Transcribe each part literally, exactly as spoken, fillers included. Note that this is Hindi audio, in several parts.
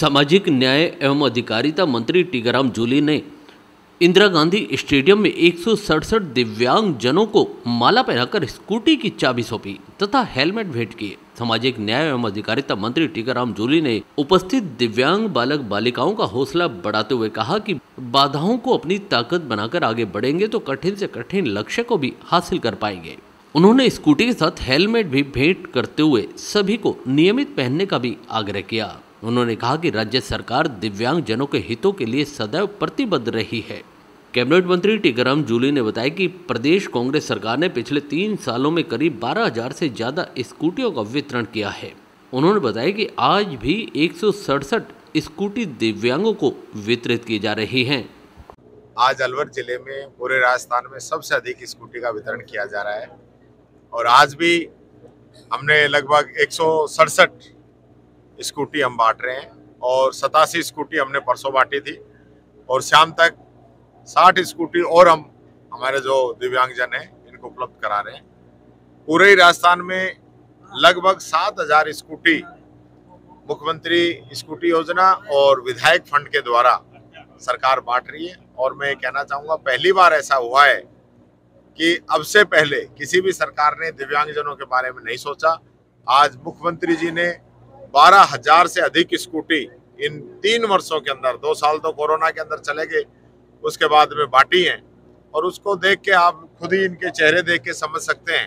सामाजिक न्याय एवं अधिकारिता मंत्री टीकाराम जूली ने इंदिरा गांधी स्टेडियम में एक सौ सड़सठ दिव्यांग जनों को माला पहनाकर स्कूटी की चाबी सौंपी तथा हेलमेट भेंट किए। सामाजिक न्याय एवं अधिकारिता मंत्री टीकाराम जूली ने उपस्थित दिव्यांग बालक बालिकाओं का हौसला बढ़ाते हुए कहा कि बाधाओं को अपनी ताकत बनाकर आगे बढ़ेंगे तो कठिन से कठिन लक्ष्य को भी हासिल कर पाएंगे। उन्होंने स्कूटी के साथ हेलमेट भी भेंट करते हुए सभी को नियमित पहनने का भी आग्रह किया। उन्होंने कहा कि राज्य सरकार दिव्यांग जनों के हितों के लिए सदैव प्रतिबद्ध रही है। कैबिनेट मंत्री टीकाराम जूली ने बताया कि प्रदेश कांग्रेस सरकार ने पिछले तीन सालों में करीब बारह हजार से ज्यादा स्कूटियों का वितरण किया है। उन्होंने बताया कि आज भी एक सौ सड़सठ स्कूटी दिव्यांगों को वितरित की जा रही हैं। आज अलवर जिले में पूरे राजस्थान में सबसे अधिक स्कूटी का वितरण किया जा रहा है और आज भी हमने लगभग एक सौ सड़सठ स्कूटी हम बांट रहे हैं और सतासी स्कूटी हमने परसों बांटी थी और शाम तक साठ स्कूटी और हम हमारे जो दिव्यांगजन हैं इनको उपलब्ध करा रहे हैं। पूरे ही राजस्थान में लगभग सात हजार स्कूटी मुख्यमंत्री स्कूटी योजना और विधायक फंड के द्वारा सरकार बांट रही है और मैं कहना चाहूँगा पहली बार ऐसा हुआ है कि अब से पहले किसी भी सरकार ने दिव्यांगजनों के बारे में नहीं सोचा। आज मुख्यमंत्री जी ने बारह हजार से अधिक स्कूटी इन तीन वर्षों के अंदर, दो साल तो कोरोना के अंदर चले गए, उसके बाद में बांटी हैं और उसको देख के आप खुद ही इनके चेहरे देख के समझ सकते हैं।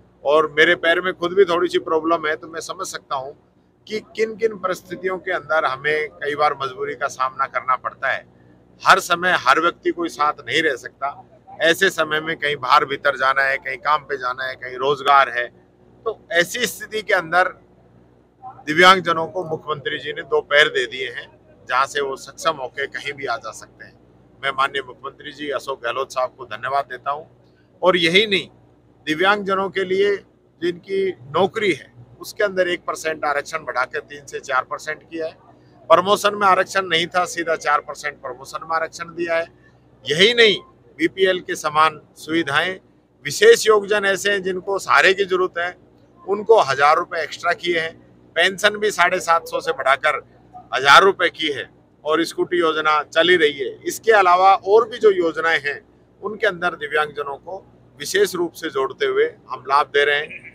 और मेरे पैर में खुद भी थोड़ी सी प्रॉब्लम है तो मैं समझ सकता हूँ कि किन किन परिस्थितियों के अंदर हमें कई बार मजबूरी का सामना करना पड़ता है। हर समय हर व्यक्ति कोई साथ नहीं रह सकता। ऐसे समय में कहीं बाहर भीतर जाना है, कहीं काम पे जाना है, कहीं रोजगार है, तो ऐसी स्थिति के अंदर दिव्यांगजनों को मुख्यमंत्री जी ने दो पैर दे दिए हैं जहां से वो सक्षम होकर कहीं भी आ जा सकते हैं। मैं माननीय मुख्यमंत्री जी अशोक गहलोत साहब को धन्यवाद देता हूं। और यही नहीं, दिव्यांगजनों के लिए जिनकी नौकरी है उसके अंदर एक परसेंट आरक्षण बढ़ाकर तीन से चार परसेंट किया है। प्रमोशन में आरक्षण नहीं था, सीधा चार परसेंट प्रमोशन में आरक्षण दिया है। यही नहीं, बीपीएल के समान सुविधाएं, विशेष योगजन ऐसे हैं जिनको सहारे की जरूरत है उनको हजार रुपए एक्स्ट्रा किए हैं। पेंशन भी साढ़े सात सौ से बढ़ाकर हजार रुपए की है और स्कूटी योजना चली रही है। इसके अलावा और भी जो योजनाएं हैं उनके अंदर दिव्यांगजनों को विशेष रूप से जोड़ते हुए हम लाभ दे रहे हैं।